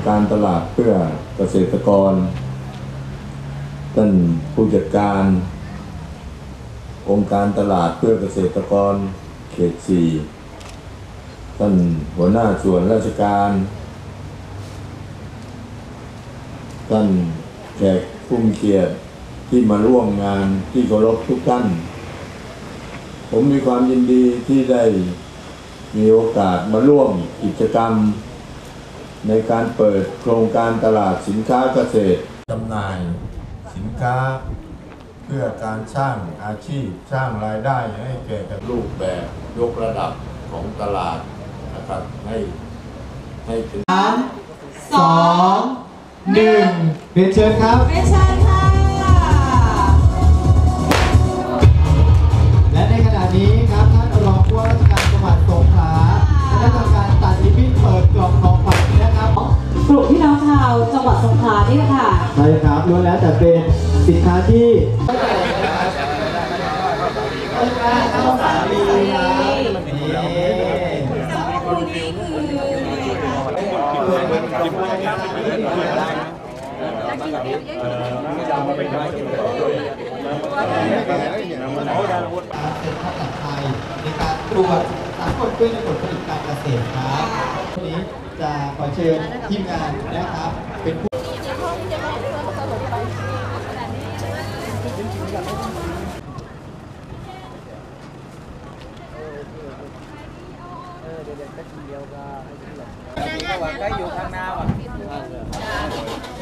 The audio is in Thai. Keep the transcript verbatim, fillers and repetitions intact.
การตลาดเพื่อเกษตรกรท่านผู้จัดการองค์การตลาดเพื่อเกษตรกรเขตสี่ท่านหัวหน้าส่วนราชการท่านแขกผู้มีเกียรติที่มาร่วมงานที่เคารพทุกท่านผมมีความยินดีที่ได้มีโอกาสมาร่วมกิจกรรมในการเปิดโครงการตลาดสินค้าเกษตรจำหน่ายสินค้าเพื่อการสร้างอาชีพสร้างรายได้ให้แก่กับรูปแบบยกระดับของตลาดนะครับให้ให้เป็นสามสองหนึ่งเรียนเชิญครับเรียนเชิญค่ะและในขณะนี้ครับท่านรองผู้ว่าราชการจังหวัดสงขลาได้ทำการตัดลิมิตเปิดกล่องของขวัญนะครับกลุ่มพี่น้องชาวจังหวัดสงขลานี่แหละค่ะใช่ครับล้วนแล้วแต่เป็นสินค้าที่ในการตรวจสารปนเปื้อนในผลผลิตการเกษตรครับวันนี้จะขอเชิญทีมงานนะครับเป็นผู้เดี๋ยวเดี๋ยวแค่ทีเดียวก็ให้ทีเดียวก็อยู่ข้างหน้าว่ะ